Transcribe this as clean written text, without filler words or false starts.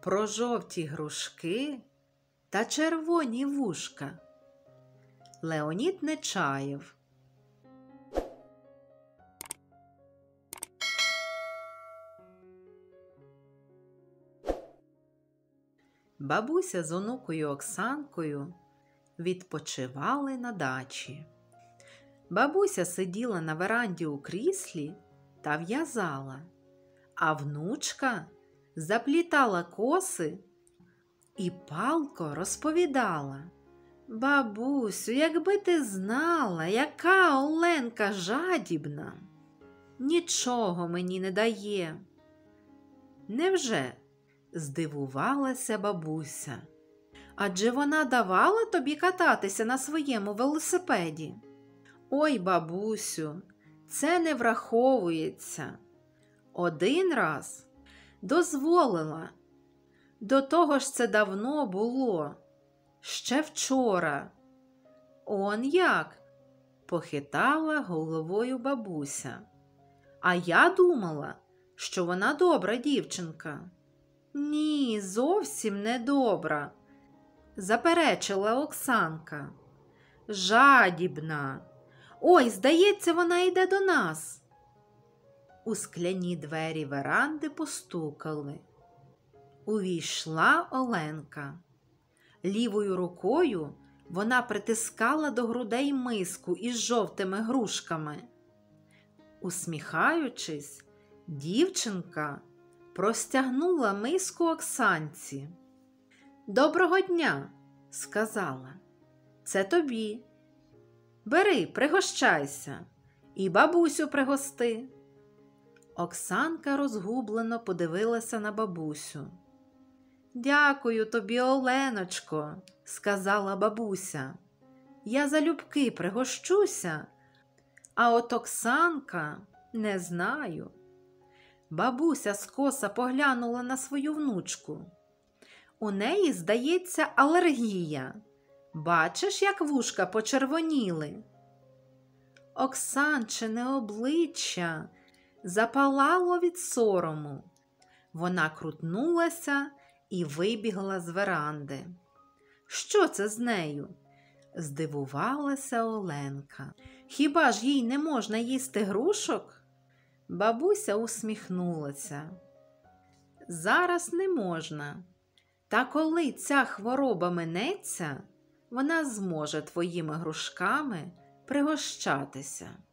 про жовті грушки та червоні вушка. Леонід Нечаєв. Бабуся з онукою Оксанкою відпочивали на дачі. Бабуся сиділа на веранді у кріслі та в'язала, а внучка заплітала коси і палко розповідала: «Бабусю, якби ти знала, яка Оленка жадібна, нічого мені не дає». «Невже?» – здивувалася бабуся. «Адже вона давала тобі кататися на своєму велосипеді». «Ой, бабусю, це не враховується. Один раз дозволила. До того ж це давно було. Ще вчора». «Он як?» – похитала головою бабуся. «А я думала, що вона добра дівчинка». «Ні, зовсім не добра», – заперечила Оксанка. «Жадібна. Ой, здається, вона йде до нас». У скляні двері веранди постукали. Увійшла Оленка. Лівою рукою вона притискала до грудей миску із жовтими грушками. Усміхаючись, дівчинка простягнула миску Оксанці. «Доброго дня», – сказала. «Це тобі. Бери, пригощайся, і бабусю пригости». Оксанка розгублено подивилася на бабусю. «Дякую тобі, Оленочко», – сказала бабуся. «Я залюбки пригощуся, а от Оксанка не знаю». Бабуся скоса поглянула на свою внучку. «У неї, здається, алергія. Бачиш, як вушка почервоніли?» Оксанчине обличчя запалало від сорому. Вона крутнулася і вибігла з веранди. «Що це з нею?» – здивувалася Оленка. «Хіба ж їй не можна їсти грушок?» Бабуся усміхнулася. «Зараз не можна. Та коли ця хвороба минеться, вона зможе твоїми грушками пригощатися».